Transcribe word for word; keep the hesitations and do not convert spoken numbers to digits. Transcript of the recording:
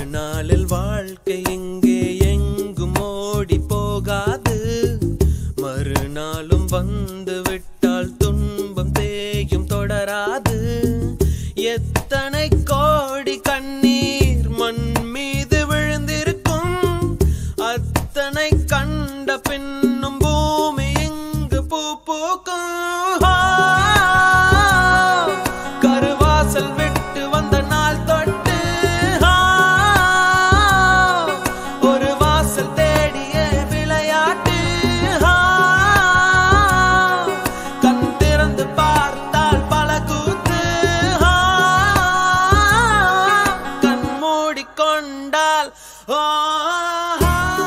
நாளில் வாழ்க்கை எங்கே எங்கும் ஓடி போகாது. மறுநாளும் வந்து விட்டால் துன்பம் தேயும் தொடராது. எத்தனை கோடி கண்ணீர் மண் மீது விழுந்திருக்கும். அத்தனை கண்ட பின்னும் பூமி இங்கு பூ பூக்கும். கருவாசல் விட்டு வந்த நாள் தொட்டு ஒரு வாசல் தேடிய விளையாட்டு. கண் திறந்து பார்த்தால் பல கூத்து. கண் மூடிக்கொண்டால்